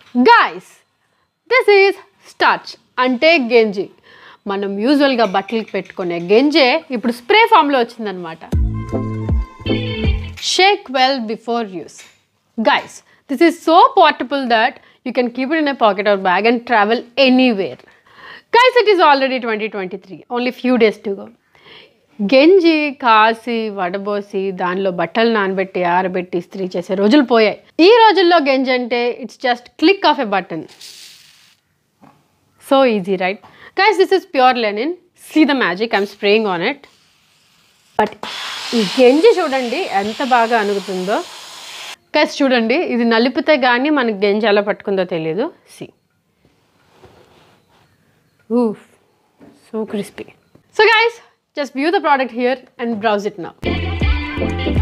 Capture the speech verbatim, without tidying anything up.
Guys, this is starch ante genji. మనం యూజువల్గా బట్టలకి పెట్టుకునే గెంజే ఇప్పుడు స్ప్రే ఫామ్లో వచ్చిందనమాట. Shake well before use. Guys, this is so portable that you can keep it in a pocket or bag and travel anywhere. Guys, it is already twenty twenty three, only few days to go. గెంజి కాసి వడబోసి దానిలో బట్టలు నానబెట్టి ఆరబెట్టి ఇస్త్రీ చేసే రోజులు పోయాయి. ఈ రోజుల్లో గెంజి అంటే it's just click of a button. So easy, right? Guys, this is pure linen. See the magic, I'm spraying on it. But ఈ గెంజి చూడండి ఎంత బాగా అనుగుతుందో. గైస్ చూడండి, ఇది నలిపితే కానీ మనకి గెంజి ఎలా పట్టుకుందో తెలియదు. సి, oof, so crispy. So guys, just view the product here and browse it now.